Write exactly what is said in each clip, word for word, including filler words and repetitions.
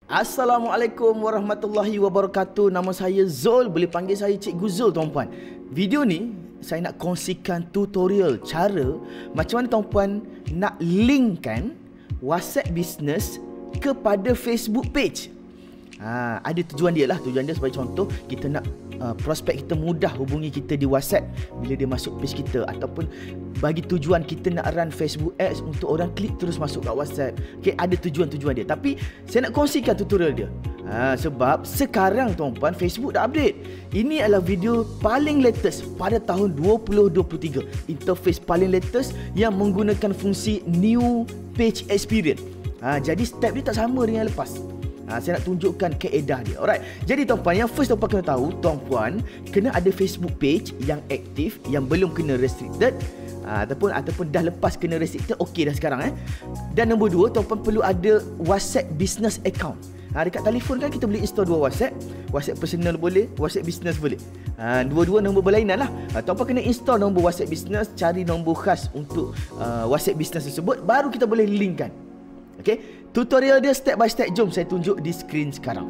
Assalamualaikum warahmatullahi wabarakatuh. Nama saya Zul, boleh panggil saya Cikgu Zul tuan-puan. Video ni saya nak kongsikan tutorial cara macam mana tuan-puan nak linkkan WhatsApp Business kepada Facebook page. Ha, ada tujuan dia lah. Tujuan dia sebagai contoh, kita nak uh, prospek kita mudah hubungi kita di WhatsApp bila dia masuk page kita, ataupun bagi tujuan kita nak run Facebook Ads untuk orang klik terus masuk kat WhatsApp. Okay, ada tujuan-tujuan dia. Tapi saya nak kongsikan tutorial dia. Ha, sebab sekarang tuan-puan, Facebook dah update. Ini adalah video paling latest pada tahun dua ribu dua puluh tiga. Interface paling latest yang menggunakan fungsi New Page Experience. Ha, jadi step dia tak sama dengan yang lepas. Ha, saya nak tunjukkan kaedah dia. Alright. Jadi tuan-puan, yang first tuan-puan kena tahu, tuan-puan kena ada Facebook page yang aktif, yang belum kena restricted, ha, ataupun ataupun dah lepas kena restricted, okey dah sekarang eh. Dan nombor dua, tuan-puan perlu ada WhatsApp business account. Ha, dekat telefon kan kita boleh install dua WhatsApp. WhatsApp personal boleh, WhatsApp business boleh. Ha, dua-dua nombor berlainan lah. Ha, tuan-puan kena install nombor WhatsApp business, cari nombor khas untuk uh, WhatsApp business tersebut, baru kita boleh linkkan. Okey, tutorial dia step by step. Jom saya tunjuk di skrin sekarang.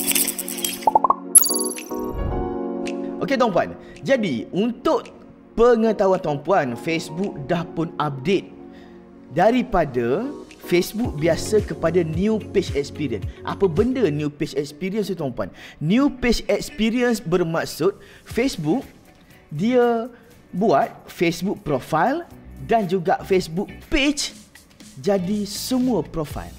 Okey tuan-puan, jadi untuk pengetahuan tuan-puan, Facebook dah pun update daripada Facebook biasa kepada New Page Experience. Apa benda New Page Experience tu tuan-puan? New Page Experience bermaksud Facebook dia buat Facebook profile dan juga Facebook page jadi semua profile.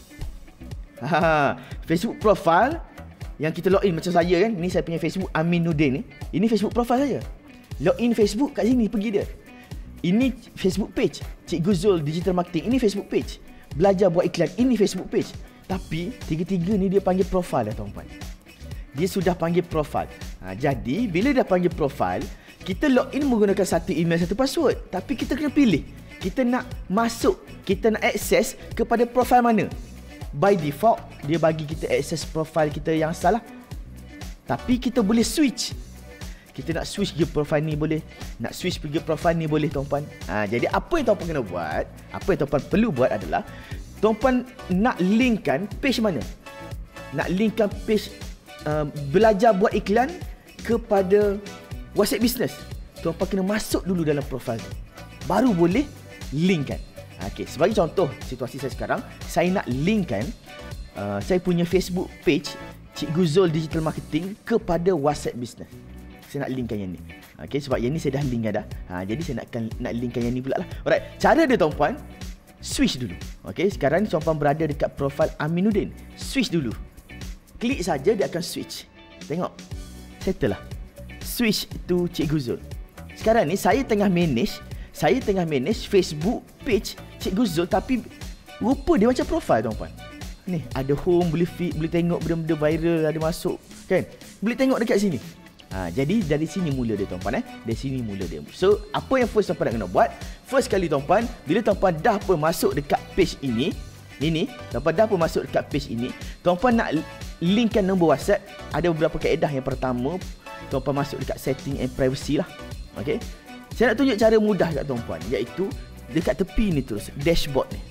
Ha, Facebook profile yang kita login macam saya kan. Ni saya punya Facebook Aminuddin ni. Ini Facebook profile saya. Login Facebook kat sini pergi dia. Ini Facebook page Cikgu Zul Digital Marketing. Ini Facebook page. Belajar buat iklan. Ini Facebook page. Tapi tiga-tiga ni dia panggil profile dah tuan-puan. Dia sudah panggil profile. Ha, jadi bila dah panggil profile, kita login menggunakan satu email, satu password. Tapi kita kena pilih, kita nak masuk, kita nak akses kepada profil mana. By default, dia bagi kita akses profil kita yang salah. Tapi kita boleh switch. Kita nak switch pergi profil ni boleh, nak switch pergi profil ni boleh tuan-puan. Ha, jadi apa yang tuan-puan kena buat, apa yang tuan-puan perlu buat adalah, tuan-puan nak linkkan page mana? Nak linkkan page uh, belajar buat iklan kepada WhatsApp Business. Tuan-puan kena masuk dulu dalam profil tu, baru boleh linkkan. Okey, sebagai contoh situasi saya sekarang, saya nak linkkan uh, saya punya Facebook page Cikgu Zul Digital Marketing kepada WhatsApp Business. Saya nak linkkan yang ni. Okey, sebab yang ni saya dah linkkan dah. Ha, jadi saya nak nak linkkan yang ni pula lah. Alright, cara dia tuan-puan, switch dulu. Okey, sekarang ni tuan-puan berada dekat profil Aminuddin. Switch dulu. Klik saja dia akan switch. Tengok. Settle lah. Switch to Cikgu Zul. Sekarang ni saya tengah manage Saya tengah manage Facebook page Cikgu Zul, tapi rupa dia macam profile tuan-puan. Ni ada home, boleh feed, boleh tengok benda-benda viral ada masuk kan. Boleh tengok dekat sini. Ha, jadi dari sini mula dia tuan-puan eh. Dari sini mula dia. So apa yang first tuan-puan nak kena buat? First kali tuan-puan, bila tuan-puan dah pun masuk dekat page ini, ini, tuan-puan dah pun masuk dekat page ini, tuan-puan nak linkkan nombor WhatsApp. Ada beberapa kaedah. Yang pertama, tuan-puan masuk dekat setting and privacy lah. Okey. Saya nak tunjuk cara mudah kat tuan-puan, iaitu dekat tepi ni terus, dashboard ni.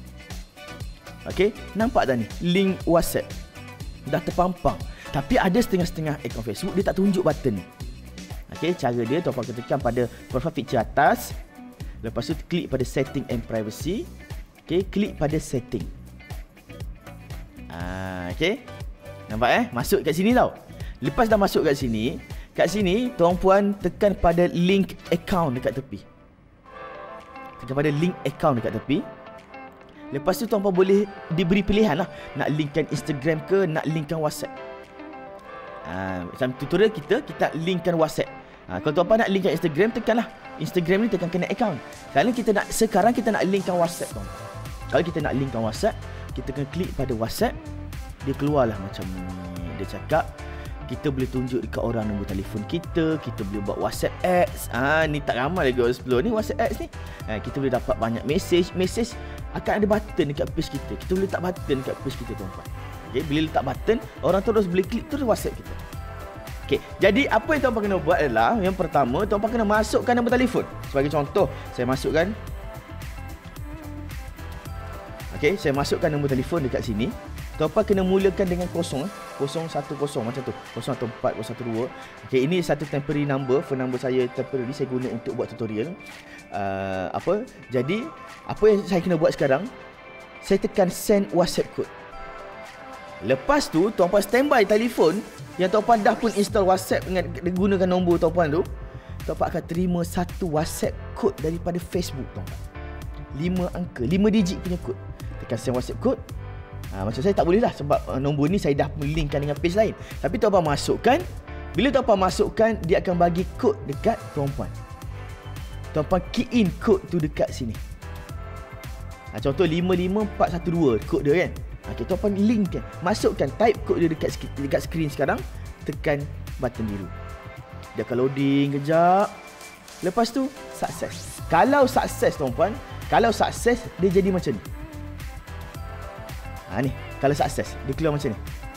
Okey, nampak tak ni? Link WhatsApp. Dah terpampang. Tapi ada setengah-setengah akaun Facebook, dia tak tunjuk button ni. Okey, cara dia tuan-puan kena tekan pada profile picture atas. Lepas tu klik pada setting and privacy. Okey, klik pada setting. Ah, okey. Nampak eh? Masuk kat sini tau. Lepas dah masuk kat sini, kat sini, tuan-puan tekan pada link account dekat tepi. Tekan pada link account dekat tepi. Lepas tu tuan-puan boleh diberi pilihan lah. Nak linkkan Instagram ke, nak linkkan WhatsApp. Ha, macam tutorial kita, kita linkkan WhatsApp. Ha, kalau tuan-puan nak linkkan Instagram, tekanlah Instagram ni, tekan connect account. Sekarang kita nak, sekarang kita nak linkkan WhatsApp tuan. Kalau kita nak linkkan WhatsApp, kita kena klik pada WhatsApp. Dia keluarlah macam ni. Dia cakap, kita boleh tunjuk dekat orang nombor telefon kita, kita boleh buat WhatsApp ads. Ah, ni tak ramai lagi orang sepuluh ni WhatsApp ads ni. Ha, kita boleh dapat banyak message, message akan ada button dekat page kita. Kita boleh letak button dekat page kita tuan-tuan. Okey, bila letak button, orang terus boleh klik terus WhatsApp kita. Okey, jadi apa yang tuan-tuan kena buat adalah, yang pertama, tuan-tuan kena masukkan nombor telefon. Sebagai contoh, saya masukkan. Okey, saya masukkan nombor telefon dekat sini. Tuan-puan kena mulakan dengan kosong, eh. kosong satu kosong macam tu. kosong satu empat, kosong satu dua. Okey, ini satu temporary number, phone number saya temporary saya guna untuk buat tutorial. Uh, apa? Jadi, apa yang saya kena buat sekarang? Saya tekan send WhatsApp code. Lepas tu, tuan-puan standby telefon yang tuan-puan dah pun install WhatsApp dengan gunakan nombor tuan-puan tu. Tuan-puan akan terima satu WhatsApp code daripada Facebook tuan-puan. lima angka, lima digit punya kod. Tekan send WhatsApp code. Ha, macam saya tak boleh lah sebab uh, nombor ni saya dah linkkan dengan page lain. Tapi tuan-puan masukkan. Bila tuan-puan masukkan, dia akan bagi kod dekat tuan-puan. Tuan-puan key in kod tu dekat sini. Ha, contoh lima lima empat satu dua kod dia kan. Okay, tuan-puan link kan. Masukkan, type kod dia dekat, dekat skrin sekarang. Tekan button biru. Dia akan loading kejap. Lepas tu, sukses. Kalau sukses tuan-puan, kalau sukses, dia jadi macam ni. Ha ni, kalau sukses, dia keluar macam ni.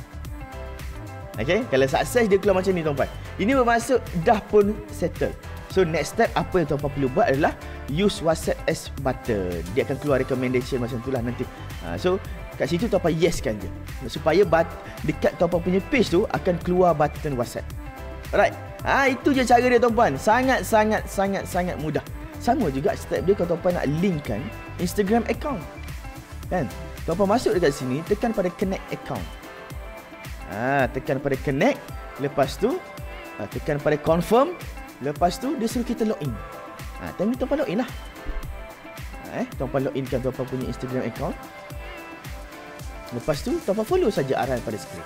Okay, kalau sukses, dia keluar macam ni tuan-puan. Ini bermaksud dah pun settle. So next step apa yang tuan-puan perlu buat adalah use WhatsApp as button. Dia akan keluar recommendation macam itulah nanti. Ha, so kat situ tuan-puan yeskan je. Supaya but, dekat tuan-puan punya page tu akan keluar button WhatsApp. Alright. Ha, itu je cara dia tuan-puan. Sangat sangat sangat sangat mudah. Sama juga step dia kalau tuan-puan nak linkkan Instagram account. Kan? Tuan-puan masuk dekat sini, tekan pada connect account. Ha, tekan pada connect. Lepas tu ha, tekan pada confirm. Lepas tu dia suruh kita login. Ha, time ni tuan-puan login lah. Ha, eh, tuan-puan login kan tuan-puan punya Instagram account. Lepas tu tuan-puan follow saja arahan pada skrin.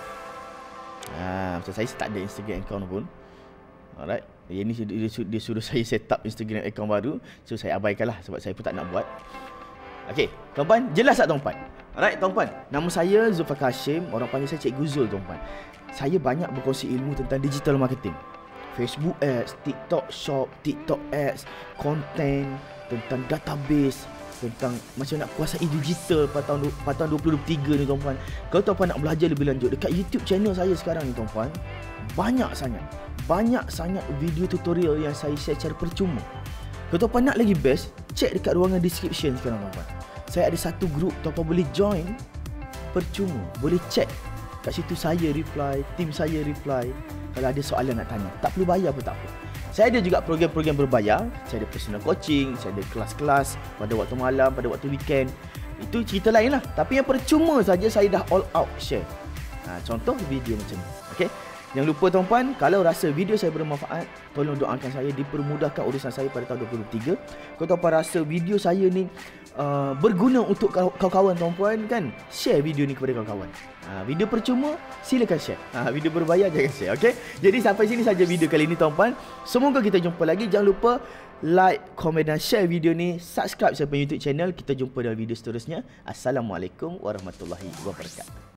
Ha, macam saya tak ada Instagram account pun. Alright. Ini dia, dia, dia suruh saya set up Instagram account baru. So saya abaikan lah sebab saya pun tak nak buat. Okey, tuan-puan, jelas tak tuan-puan? Alright, tuan-puan. Nama saya Zulfaqar Hashim, orang panggil saya Cikgu Zul tuan-puan. Saya banyak berkongsi ilmu tentang digital marketing. Facebook Ads, TikTok Shop, TikTok Ads, content, tentang database, tentang macam nak kuasai digital pada tahun, pada tahun dua ribu dua puluh tiga ni tuan-puan. Kalau tuan-puan nak belajar lebih lanjut dekat YouTube channel saya sekarang ni tuan-puan, banyak sangat, banyak sangat video tutorial yang saya share secara percuma. Kalau tuan-puan nak lagi best, check dekat ruangan description sekarang tuan-puan. Saya ada satu group, tuan-puan boleh join percuma, boleh check. Kat situ saya reply, tim saya reply. Kalau ada soalan nak tanya, tak perlu bayar pun tak apa. Saya ada juga program-program berbayar. Saya ada personal coaching, saya ada kelas-kelas pada waktu malam, pada waktu weekend. Itu cerita lain lah. Tapi yang percuma saja saya dah all out share. Ha, contoh video macam ni. Okay? Jangan lupa tuan-puan, kalau rasa video saya bermanfaat, tolong doakan saya dipermudahkan urusan saya pada tahun dua ribu dua puluh tiga. Kalau tuan-puan rasa video saya ni uh, berguna untuk kawan-kawan tuan-puan kan, share video ni kepada kawan-kawan. Ha, video percuma, silakan share. Ha, video berbayar jangan share, okey? Jadi sampai sini saja video kali ini tuan-puan. Semoga kita jumpa lagi. Jangan lupa like, komen dan share video ni. Subscribe saya punya YouTube channel. Kita jumpa dalam video seterusnya. Assalamualaikum warahmatullahi wabarakatuh.